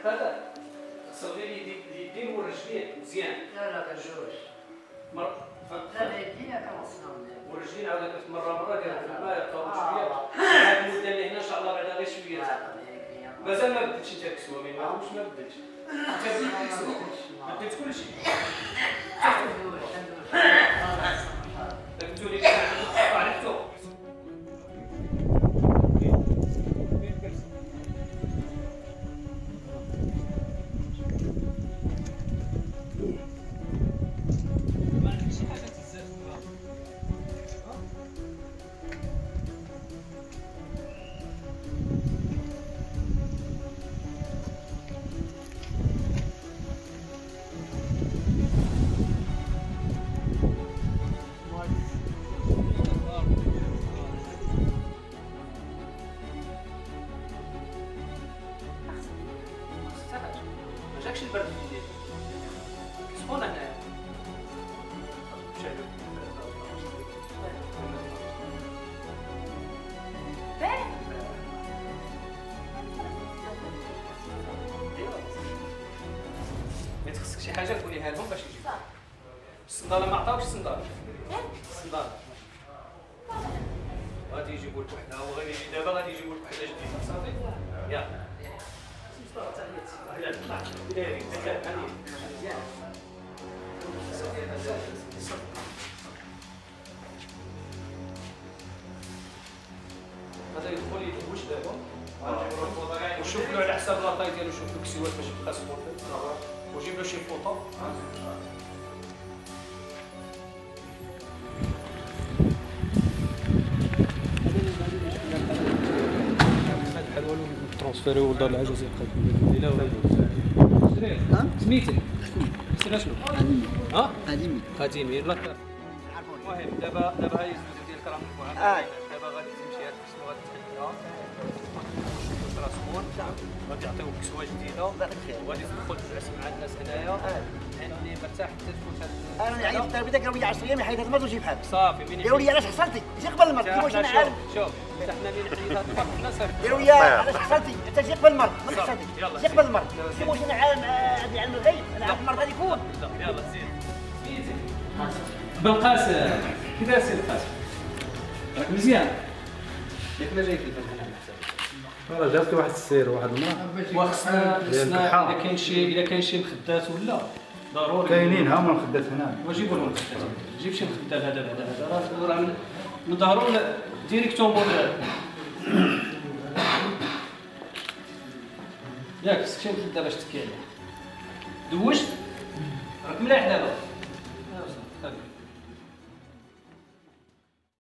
هذا غسل غير اليدين والرجلين مزيان. لا كنجوج. لا اليدين كنغسلهم والرجلين عاود مرة ديرهم في الماء يطهروا شوية. هاد المدة اللي هنا إن شاء الله بعدا غير شوية. مازال ما بديتش انت كسوة ما يماهمش ما بديتش. انت بديت كسوة. بديت كلشي. داك التولي اللي كنقطع على الثوب. جاكش البرد في الليل سخونه هنايا ما تخصك شي حاجه تقوليها لهم باش يجيو الصنداله ما عطاوش الصنداله غادي يجيبوا لك وحده هو غادي يجي دابا غادي يجيبوا لك وحده جديده صافي يلا هذا يدخل يدوش دابا وشوف له على حساب لاطاي ديالو شوف له كسيوات باش يبقى سموت وجيب له شي فوطه بحال والو ترونسفيريو لدار العجوز يبقى لا ها سميتك سير شنو ها قديمي يلاه المهم دابا هاي الزوج ديالك راه مجموعه دابا غادي تمشي هاد الكسوه غادي تحيدها سخون غادي يعطيوك كسوه جديده وغادي تدخل تجلس مع الناس هنايا يعني مرتاح حتى تفوت هاد انا يعني الدرب داك راه 10 ايام يحيد هاد المرض ويجي بحال صافي وين يا وليدي علاش حصلتي جي قبل المرض واش انا عارف شوف حتى حنا اللي نحيد هاد الفرق حنا صافي يا وليدي علاش حصلتي انت جي قبل المرض ما حصلتي جي قبل المرض شوف واش انا عالم عندي علم الغيب انا عارف المرض غادي يكون يلا زيد بالقاسم كي داير سي القاسم راك مزيان ياك ما جاي في البلد راه جاتك واحد السير واحد المرة وخصنا اذا كاين شي مخدات ولا ضروري كاينين ها هما المخدات هنا وجيبوا لهم المخدات جيب شي مخدات هذا راه من ظهروا ديريكتومون ياك خصك شي مخده باش تكي عليها دوشت راك مليح دابا